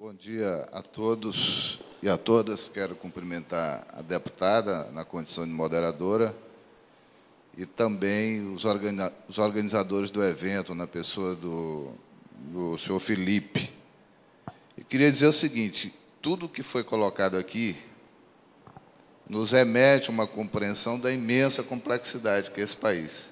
Bom dia a todos e a todas. Quero cumprimentar a deputada na condição de moderadora e também os organizadores do evento, na pessoa do senhor Felipe. Eu queria dizer o seguinte: tudo que foi colocado aqui nos remete a uma compreensão da imensa complexidade que é esse país.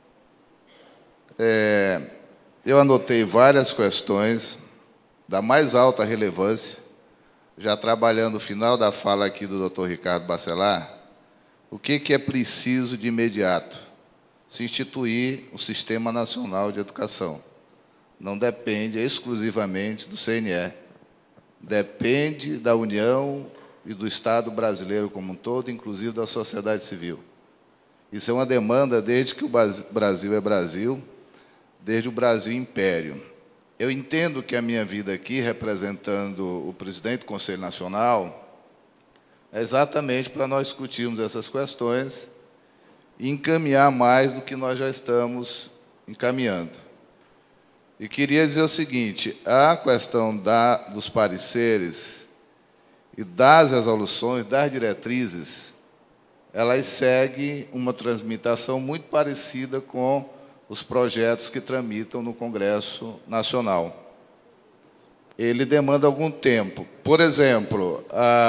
Eu anotei várias questões da mais alta relevância, já trabalhando no final da fala aqui do Dr. Ricardo Bacelar, o que é preciso de imediato? Se instituir o Sistema Nacional de Educação. Não depende exclusivamente do CNE, depende da União e do Estado brasileiro como um todo, inclusive da sociedade civil. Isso é uma demanda desde que o Brasil é Brasil, desde o Brasil Império. Eu entendo que a minha vida aqui, representando o presidente do Conselho Nacional, é exatamente para nós discutirmos essas questões e encaminhar mais do que nós já estamos encaminhando. E queria dizer o seguinte: a questão dos pareceres e das resoluções, das diretrizes, elas seguem uma tramitação muito parecida com os projetos que tramitam no Congresso Nacional. Ele demanda algum tempo. Por exemplo,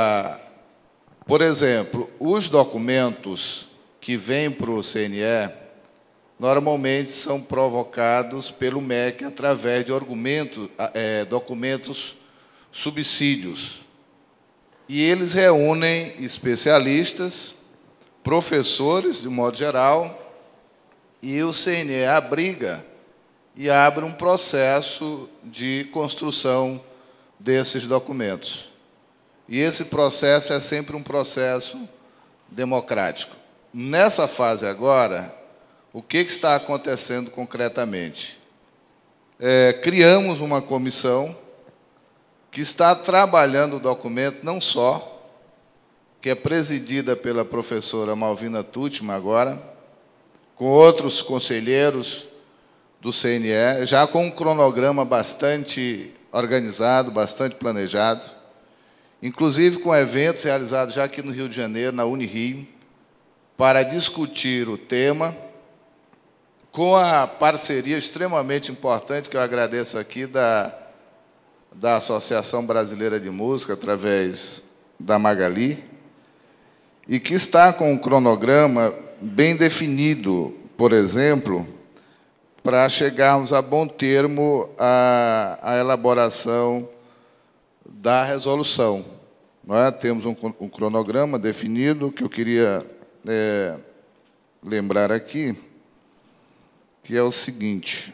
os documentos que vêm para o CNE, normalmente são provocados pelo MEC através de documentos subsídios. E eles reúnem especialistas, professores, de modo geral, e o CNE abriga e abre um processo de construção desses documentos. E esse processo é sempre um processo democrático. Nessa fase agora, o que está acontecendo concretamente? Criamos uma comissão que está trabalhando o documento, não só, que é presidida pela professora Malvina Tuchman agora, com outros conselheiros do CNE, já com um cronograma bastante organizado, bastante planejado, inclusive com eventos realizados já aqui no Rio de Janeiro, na Unirio, para discutir o tema, com a parceria extremamente importante, que eu agradeço aqui, da Associação Brasileira de Música, através da Magali, e que está com um cronograma bem definido, por exemplo, para chegarmos a bom termo à elaboração da resolução. Temos um cronograma definido, que eu queria lembrar aqui, que é o seguinte: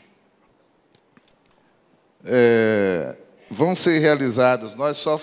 vão ser realizadas, nós só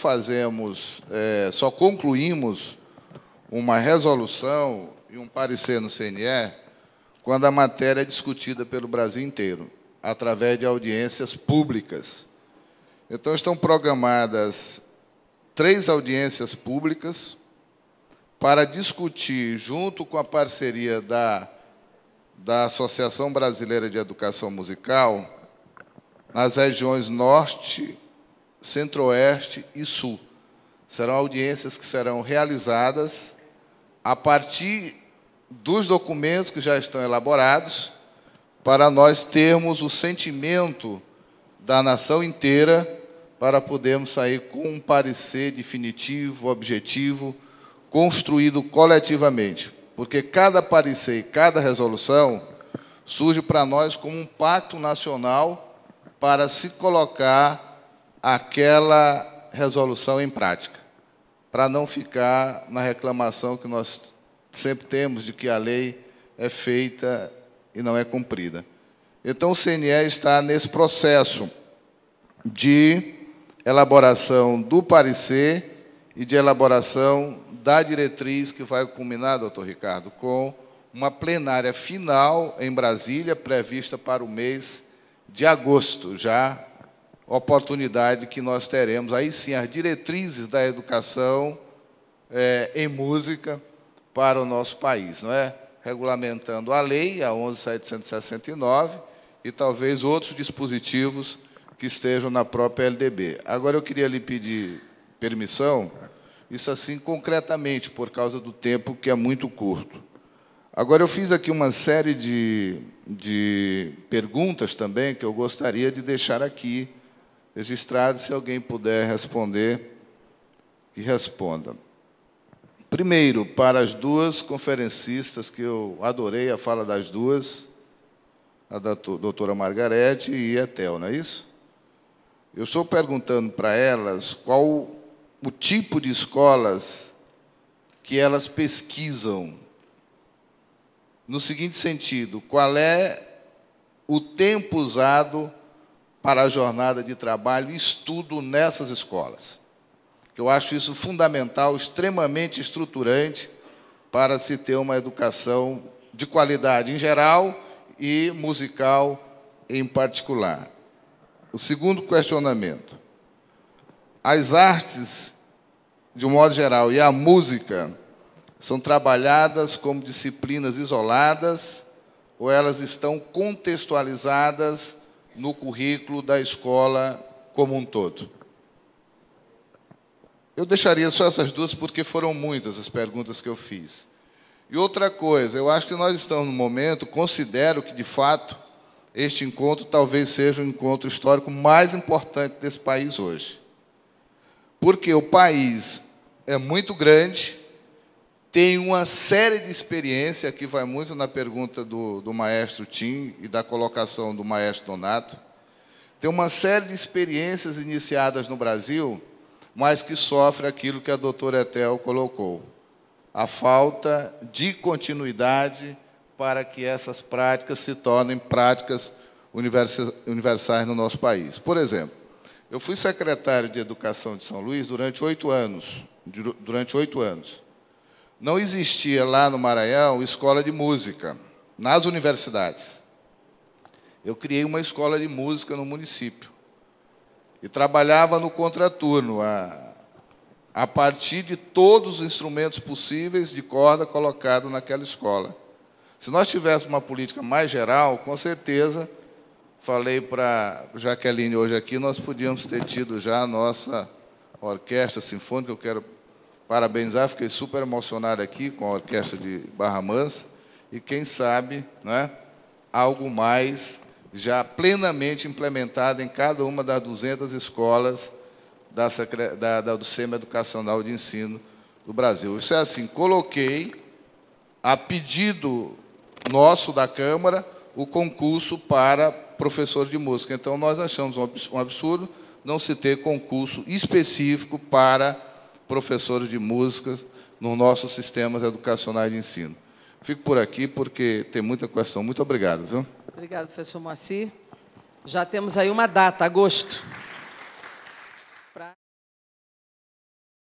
concluímos uma resolução e um parecer no CNE quando a matéria é discutida pelo Brasil inteiro, através de audiências públicas. Então, estão programadas 3 audiências públicas para discutir, junto com a parceria da Associação Brasileira de Educação Musical, nas regiões Norte, Centro-Oeste e Sul. Serão audiências que serão realizadas a partir dos documentos que já estão elaborados, para nós termos o sentimento da nação inteira, para podermos sair com um parecer definitivo, objetivo, construído coletivamente. Porque cada parecer e cada resolução surge para nós como um pacto nacional para se colocar aquela resolução em prática, para não ficar na reclamação que nós sempre temos de que a lei é feita e não é cumprida. Então, o CNE está nesse processo de elaboração do parecer e de elaboração da diretriz, que vai culminar, doutor Ricardo, com uma plenária final em Brasília, prevista para o mês de agosto, já oportunidade que nós teremos, aí sim, as diretrizes da educação em música para o nosso país, não é? Regulamentando a lei, a 11.769, e talvez outros dispositivos que estejam na própria LDB. Agora, eu queria lhe pedir permissão, isso assim concretamente, por causa do tempo que é muito curto. Agora, eu fiz aqui uma série de perguntas também que eu gostaria de deixar aqui registradas, se alguém puder responder, que responda. Primeiro, para as duas conferencistas, que eu adorei a fala das duas, a da doutora Margarete e a Tel, não é isso? Eu estou perguntando para elas qual o tipo de escolas que elas pesquisam, no seguinte sentido: qual é o tempo usado para a jornada de trabalho e estudo nessas escolas? Eu acho isso fundamental, extremamente estruturante para se ter uma educação de qualidade em geral e musical em particular. O segundo questionamento: as artes, de um modo geral, e a música são trabalhadas como disciplinas isoladas ou elas estão contextualizadas no currículo da escola como um todo? Eu deixaria só essas duas, porque foram muitas as perguntas que eu fiz. E outra coisa, eu acho que nós estamos no momento, considero que, de fato, este encontro talvez seja o encontro histórico mais importante desse país hoje. Porque o país é muito grande, tem uma série de experiências, aqui vai muito na pergunta do maestro Tim e da colocação do maestro Donato, tem uma série de experiências iniciadas no Brasil, mas que sofre aquilo que a doutora Ethel colocou: a falta de continuidade para que essas práticas se tornem práticas universais no nosso país. Por exemplo, eu fui secretário de Educação de São Luís durante 8 anos. Não existia lá no Maranhão escola de música nas universidades. Eu criei uma escola de música no município e trabalhava no contraturno, a partir de todos os instrumentos possíveis de corda colocados naquela escola. Se nós tivéssemos uma política mais geral, com certeza, falei para Jaqueline hoje aqui, nós podíamos ter tido já a nossa orquestra sinfônica. Eu quero parabenizar, fiquei super emocionado aqui com a orquestra de Barra Mansa, e quem sabe, né, algo mais já plenamente implementado em cada uma das 200 escolas do Sistema Educacional de Ensino do Brasil. Isso é assim, coloquei, a pedido nosso da Câmara, o concurso para professor de música. Então, nós achamos um absurdo não se ter concurso específico para professores de música nos nossos sistemas educacionais de ensino. Fico por aqui, porque tem muita questão. Muito obrigado, viu? Obrigado, professor Moacir. Já temos aí uma data, agosto.